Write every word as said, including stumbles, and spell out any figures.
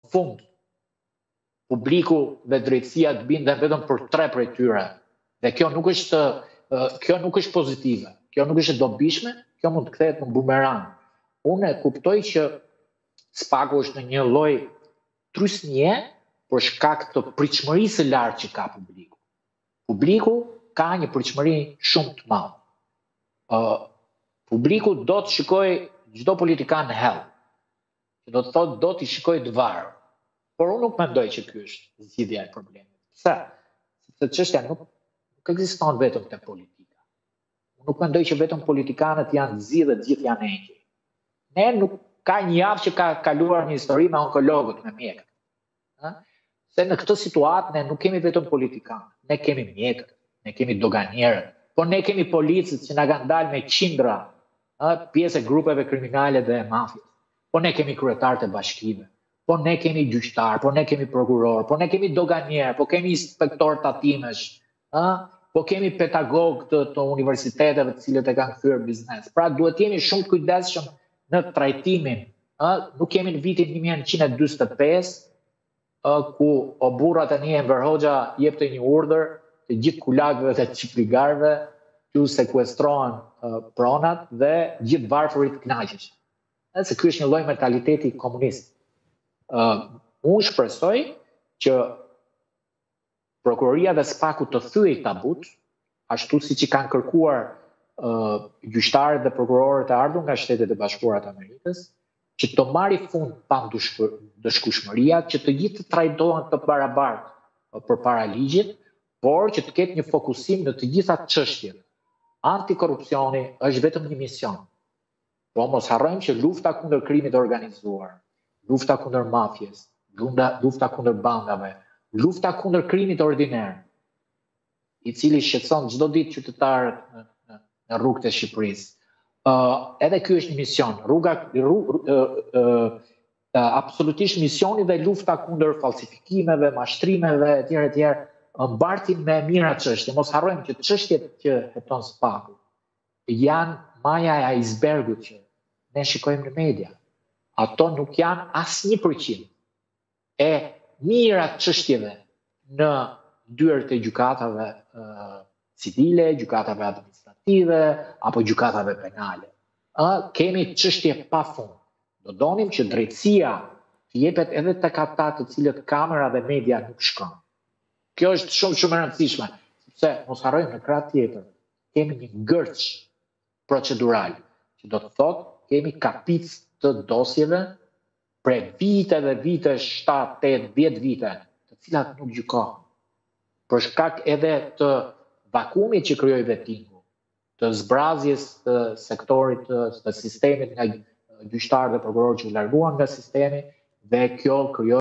fund publiku dhe drejtësia të binden vetëm për tre prej tyre. Dhe kjo nuk është kjo nuk është pozitive, kjo nuk është e dobishme, kjo mund të kthehet në bumerang. Unë e kuptoj që Spaku është në një lloj trysnie për shkak të pritshmërisë së lartë që ka publiku. Publiku ka një pritshmëri shumë të madhe. Uh, publiku do të shikojë çdo politikan hell. Që do të thotë do t'i shikojë të varur. Por unë nuk mendoj që ky është zgjidhja e problemit. Pse? Sepse çështja nuk nuk ekziston vetëm te politika. Unë nuk mendoj që vetëm politikanët janë zi dhe të gjithë janë engjëj. Ne nuk ka një javë që ka kaluar një histori me onkologët, me mjekët. Ha? Se në këtë situatë ne nuk kemi vetëm politikanë, ne kemi mjekët, ne kemi doganierët, por ne kemi policët që na kanë dalë me qindra pjesë e grupeve kriminale dhe mafjes. Po ne kemi kryetarët e bashkive, po ne kemi gjyqtar, po ne kemi prokuror, po ne kemi doganier, po kemi inspektor tatimesh, po kemi pedagog të, të universiteteve të cilët e kanë kthyer biznes. Pra duhet jemi shumë të kujdesshëm në trajtimin. Nuk kemi në vitin një mijë nëntëqind e dyzet e pesë, ku o burra tani Enver Hoxha jepte një urdhër të gjithë kulakëve dhe çipligarëve t'u sekuestrohen pronat dhe gjithë varfërit kënaqeshin. Se ky është një lloj mentaliteti komunist. Uh, unë shpresoj që prokuroria dhe Spaku të thyej tabut, ashtu siç i kanë kërkuar uh, gjyqtarët dhe prokurorët e ardhur nga Shtetet e Bashkuara të Amerikës, që të marrë fund pa dëshkueshmëria, që të gjithë të trajtohen të barabartë përpara ligjit, por që të ketë një fokusim në të gjitha çështjet. Antikorrupsioni është vetëm një mision. Po mos harrojmë që lufta kundër krimit të organizuar, lufta kundër mafjes, lufta kundër bankave, lufta kundër krimit ordiner, i cili shqetëson çdo ditë qytetarët në, në, në rrugët e Shqipërisë. Uh, edhe ky është një mision. Rruga rrug, uh, uh, uh, absolutisht misioni dhe lufta kundër falsifikimeve, mashtrimeve etj etj mbartin me mira çështje. Mos harrojmë që çështjet që heton Spaku janë maja e icebergut që ne shikojmë në media. Ato nuk janë asnjë përqind e mira çështjeve në dyert e gjykatave uh, civile, gjykatave administrative apo gjykatave penale. Uh, kemi çështje pafund. Do donim që drejtësia të jepet edhe tek ata të cilët kamera dhe media nuk shkon. Kjo është shumë shumë e rëndësishme, sepse mos harrojmë në krah tjetër, kemi një gërç procedural, që do të thotë kemi kapic të dosjeve prej vite dhe vite, shtatë, tetë, dhjetë vite, të cilat nuk gjykohen. Për shkak edhe të vakumit që krijoi vettingu, të zbrazjes të sektorit të, të sistemit nga gjyqtarë dhe prokurorë që u larguan nga sistemi, dhe kjo krijoi